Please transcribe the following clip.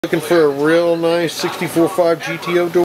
Looking for a real nice 64.5 GTO door.